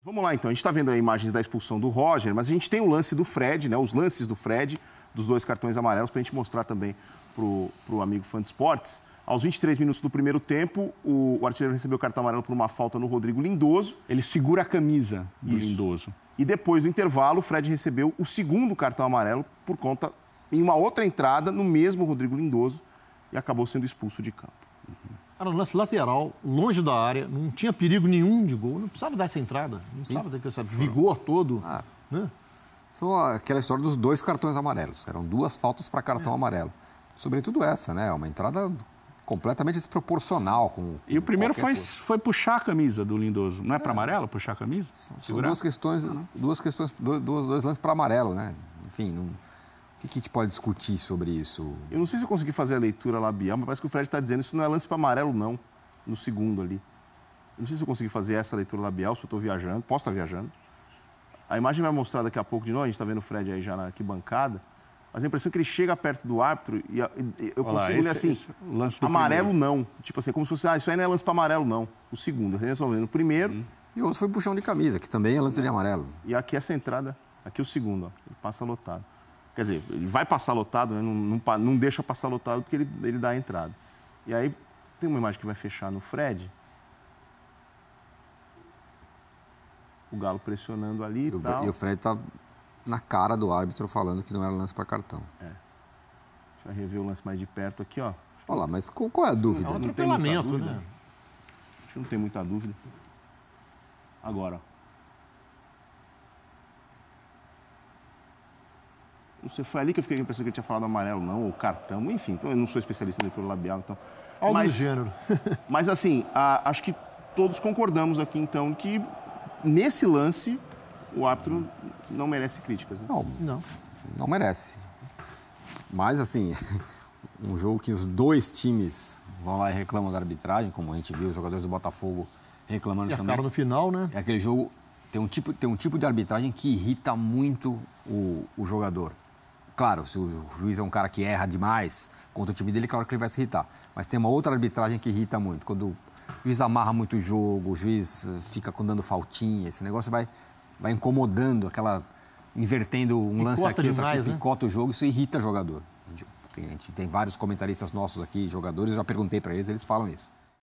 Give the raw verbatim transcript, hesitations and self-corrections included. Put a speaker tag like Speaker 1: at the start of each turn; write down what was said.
Speaker 1: Vamos lá, então. A gente está vendo a imagens da expulsão do Roger, mas a gente tem o lance do Fred, né? Os lances do Fred, dos dois cartões amarelos, para a gente mostrar também para o amigo fã de esportes. Aos vinte e três minutos do primeiro tempo, o, o artilheiro recebeu o cartão amarelo por uma falta no Rodrigo Lindoso.
Speaker 2: Ele segura a camisa do
Speaker 1: Isso.
Speaker 2: Lindoso.
Speaker 1: E depois do intervalo, o Fred recebeu o segundo cartão amarelo por conta, em uma outra entrada, no mesmo Rodrigo Lindoso, e acabou sendo expulso de campo.
Speaker 3: Uhum. Era um lance lateral, longe da área, não tinha perigo nenhum de gol, não precisava dar essa entrada, não precisava ter esse vigor todo. Ah, né?
Speaker 4: São aquela história dos dois cartões amarelos. Eram duas faltas para cartão é. amarelo. Sobretudo essa, né? Uma entrada completamente desproporcional. Com,
Speaker 2: e o primeiro foi,
Speaker 4: coisa.
Speaker 2: foi puxar a camisa do Lindoso. Não é, é. para amarelo puxar a camisa?
Speaker 4: São, são duas questões, não, não. duas questões, dois, dois lances para amarelo, né? Enfim, não... O que a gente pode discutir sobre isso?
Speaker 1: Eu não sei se eu consegui fazer a leitura labial, mas parece que o Fred está dizendo isso não é lance para amarelo, não, no segundo ali. Eu não sei se eu consegui fazer essa leitura labial, se eu estou viajando. Posso estar viajando. A imagem vai mostrar daqui a pouco de novo, a gente está vendo o Fred aí já na arquibancada, mas a impressão é que ele chega perto do árbitro e eu
Speaker 2: Olá,
Speaker 1: consigo ler assim,
Speaker 2: esse lance do
Speaker 1: amarelo
Speaker 2: primeiro.
Speaker 1: não. Tipo assim, como se fosse, ah, isso aí não é lance para amarelo, não. O segundo, resolvendo o primeiro. Uhum.
Speaker 4: E o outro foi puxão de camisa, que também é lance de amarelo.
Speaker 1: E aqui essa entrada, aqui o segundo, ó, ele passa lotado. Quer dizer, ele vai passar lotado, né? não, não, não deixa passar lotado porque ele, ele dá a entrada. E aí tem uma imagem que vai fechar no Fred. O Galo pressionando ali e, e tal.
Speaker 4: E o Fred tá na cara do árbitro falando que não era lance para cartão.
Speaker 1: É. A gente vai rever o lance mais de perto aqui, ó.
Speaker 4: Olha lá, mas qual é a dúvida?
Speaker 3: É um atropelamento, né?
Speaker 1: Acho que não tem muita dúvida. Agora, ó. Não sei, foi ali que eu fiquei com a impressão que ele tinha falado amarelo, não, ou cartão, enfim. Então, eu não sou especialista em leitura labial, então...
Speaker 3: Algo
Speaker 1: mas,
Speaker 3: do gênero.
Speaker 1: Mas, assim, a, acho que todos concordamos aqui, então, que nesse lance o árbitro não merece críticas, né?
Speaker 4: Não, não, não merece. Mas, assim, um jogo que os dois times vão lá e reclamam da arbitragem, como a gente viu os jogadores do Botafogo reclamando
Speaker 3: e
Speaker 4: também.
Speaker 3: E a cara no final, né?
Speaker 4: É aquele jogo... Tem um tipo, tem um tipo de arbitragem que irrita muito o, o jogador. Claro, se o juiz é um cara que erra demais contra o time dele, claro que ele vai se irritar. Mas tem uma outra arbitragem que irrita muito. Quando o juiz amarra muito o jogo, o juiz fica dando faltinha, esse negócio vai, vai incomodando, aquela, invertendo um picota lance aqui, outro aqui, picota, né? O jogo, isso irrita o jogador. A gente tem, a gente tem vários comentaristas nossos aqui, jogadores, eu já perguntei para eles, eles falam isso.